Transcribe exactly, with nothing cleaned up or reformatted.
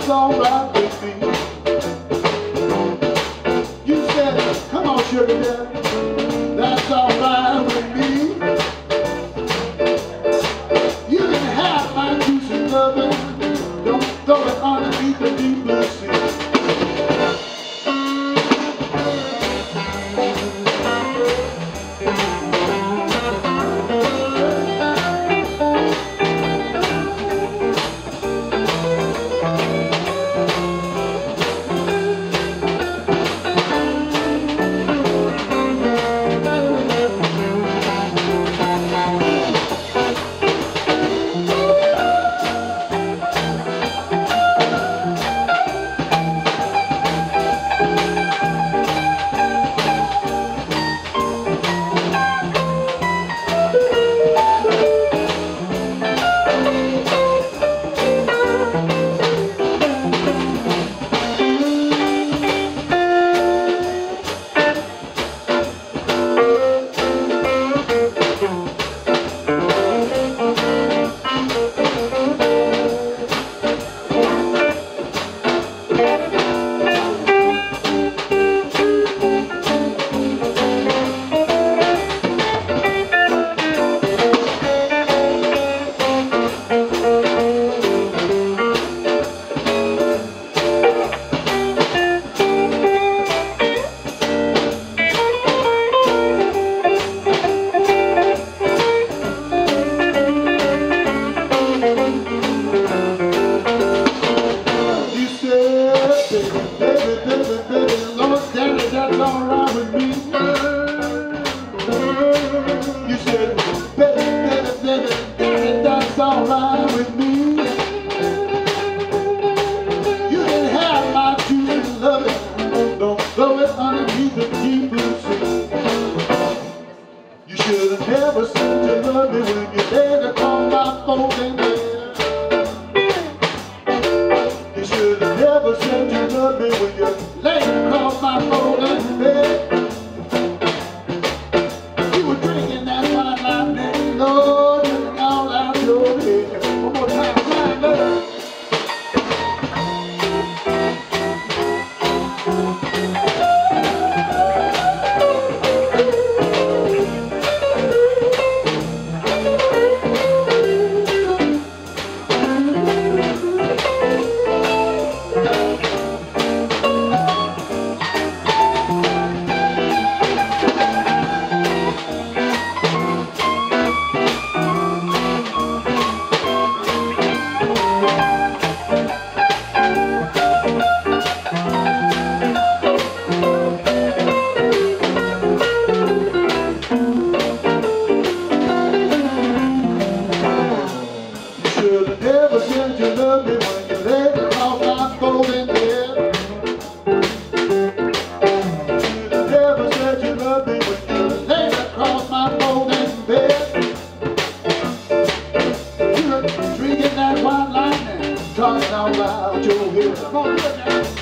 that's all right with me. You said, come on, sugar daddy, that's all right with me. You can have my juice and loving, don't throw it underneath the deep blue sea. That's all right with me. You said, baby, baby, baby, baby, that's all right with me. You can have my juice and love it, don't throw it underneath the deep blue sea. You should have never said you love me when you laid upon my folding bed. You should have never said you love me when you laid across my folding bed. You were drinking that fine lightning, Lord, drinking all out your head. One more time, fine love. Never said you love me when you laid across my folding bed. You never said you love me when you laid across my folding bed. You were drinking that white lightning, talking all out your head. Come on, look now.